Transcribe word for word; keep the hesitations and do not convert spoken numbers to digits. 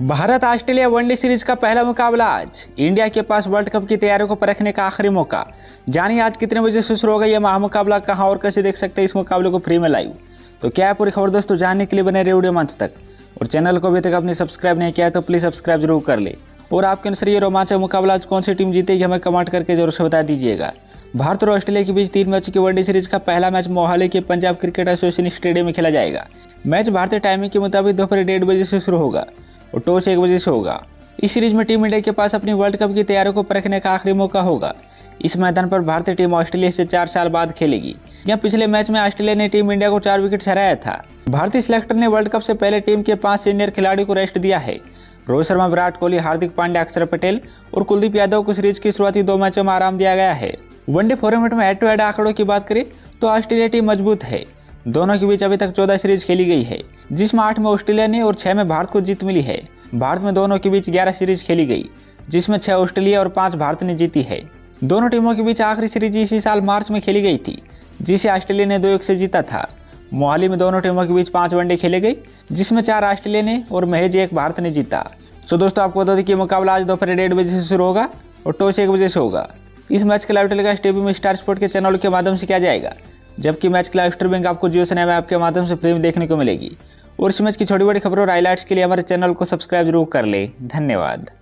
Bharat Australia one day series का पहला मुकाबला आज। इंडिया के पास वर्ल्ड कप की तैयारियों को परखने का आखिरी मौका। जानिए आज कितने बजे से शुरू होगा यह महामुकाबला, कहां और कैसे देख सकते हैं इस मुकाबले को फ्री में लाइव। तो क्या है पूरी खबर दोस्तों, जानने के लिए बने रहे वीडियो अंत तक। और चैनल को अभी तक आपने सब्सक्राइब नहीं किया है तो प्लीज़ सब्सक्राइब जरूर कर ले। और आपके अनुसार ये रोमांचक मुकाबला आज कौन सी टीम जीतेगी हमें कमेंट करके जरूर से बता दीजिएगा। भारत और ऑस्ट्रेलिया के बीच तीन मैच की वनडे सीरीज का पहला मैच मोहाली के पंजाब क्रिकेट एसोसिएशन स्टेडियम में खेला जाएगा। मैच भारतीय टाइमिंग के मुताबिक दोपहर डेढ़ बजे से शुरू होगा और टॉस एक बजे से होगा। इस सीरीज में टीम इंडिया के पास अपनी वर्ल्ड कप की तैयारियों को परखने का आखिरी मौका होगा। इस मैदान पर भारतीय टीम ऑस्ट्रेलिया से चार साल बाद खेलेगी। यहाँ पिछले मैच में ऑस्ट्रेलिया ने टीम इंडिया को चार विकेट हराया था। भारतीय सिलेक्टर ने वर्ल्ड कप से पहले टीम के पांच सीनियर खिलाड़ियों को रेस्ट दिया है। रोहित शर्मा, विराट कोहली, हार्दिक पांड्या, अक्षर पटेल और कुलदीप यादव को सीरीज की शुरुआती दो मैचों में आराम दिया गया है। वनडे फॉर्मेट में हेड टू हेड आंकड़ों की बात करें तो ऑस्ट्रेलिया टीम मजबूत है। दोनों के बीच अभी तक चौदह सीरीज खेली गई है, जिसमें आठ में ऑस्ट्रेलिया ने और छह में भारत को जीत मिली है। भारत में दोनों के बीच ग्यारह सीरीज खेली गई, जिसमें छह ऑस्ट्रेलिया और पांच भारत ने जीती है। दोनों टीमों के बीच आखिरी सीरीज इसी साल मार्च में खेली गई थी, जिसे ऑस्ट्रेलिया ने दो एक से जीता था। मोहाली में दोनों टीमों के बीच पांच वनडे खेले गए, जिसमें चार ऑस्ट्रेलिया ने और महज एक भारत ने जीता। सो दोस्तों आपको बता दें कि मुकाबला आज दोपहर डेढ़ बजे से शुरू होगा और टॉस एक बजे से होगा। इस मैच का लाइव टेलीकास्ट टीवी में स्टार स्पोर्ट के चैनल के माध्यम से किया जाएगा, जबकि मैच की लाइव स्ट्रीमिंग आपको जियो सिनेमा ऐप के माध्यम से फ्री में देखने को मिलेगी। और इस मैच की छोटी बड़ी खबरों और हाइलाइट्स के लिए हमारे चैनल को सब्सक्राइब जरूर कर ले। धन्यवाद।